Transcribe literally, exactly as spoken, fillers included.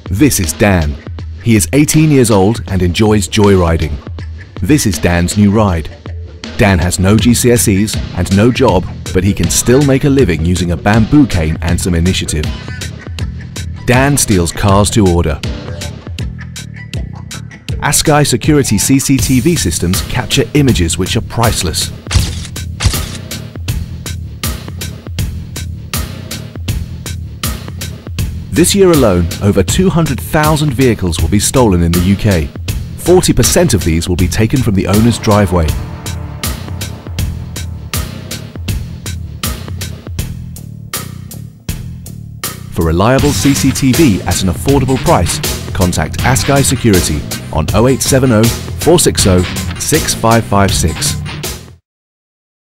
This is Dan. He is eighteen years old and enjoys joyriding. This is Dan's new ride. Dan has no G C S Es and no job, but he can still make a living using a bamboo cane and some initiative. Dan steals cars to order. Assegai security C C T V systems capture images which are priceless. This year alone, over two hundred thousand vehicles will be stolen in the U K. forty percent of these will be taken from the owner's driveway. For reliable C C T V at an affordable price, contact Assegai Security on oh eight seven oh, four six oh, six five five six.